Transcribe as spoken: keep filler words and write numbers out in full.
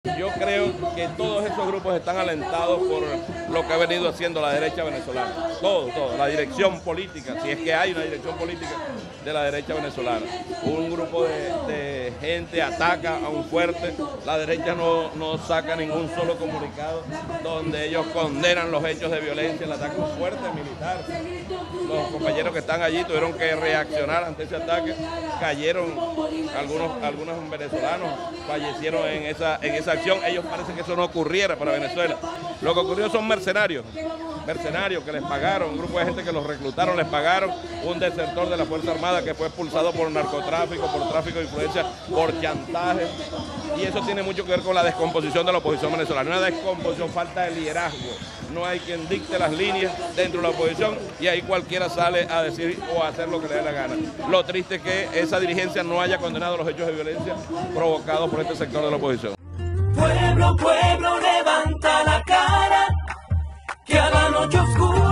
Yo creo que todos esos grupos están alentados por lo que ha venido haciendo la derecha venezolana. Todo, todo. La dirección política, si es que hay una dirección política de la derecha venezolana. Un grupo de, de gente ataca a un fuerte. La derecha no, no saca ningún solo comunicado donde ellos condenan los hechos de violencia, el ataque a un fuerte militar. Los compañeros que están allí tuvieron que reaccionar ante ese ataque. Cayeron algunos, algunos venezolanos, fallecieron en esa, en esa acción. Ellos parecen que eso no ocurriera para Venezuela. Lo que ocurrió son mercenarios, mercenarios que les pagaron, un grupo de gente que los reclutaron, les pagaron, un desertor de la Fuerza Armada que fue expulsado por narcotráfico, por tráfico de influencia, por chantaje. Y eso tiene mucho que ver con la descomposición de la oposición venezolana. Una descomposición, falta de liderazgo. No hay quien dicte las líneas dentro de la oposición y ahí cualquiera sale a decir o a hacer lo que le dé la gana. Lo triste es que esa dirigencia no haya condenado los hechos de violencia provocados por este sector de la oposición. Pueblo, pueblo, levanta la cara, que a la noche oscura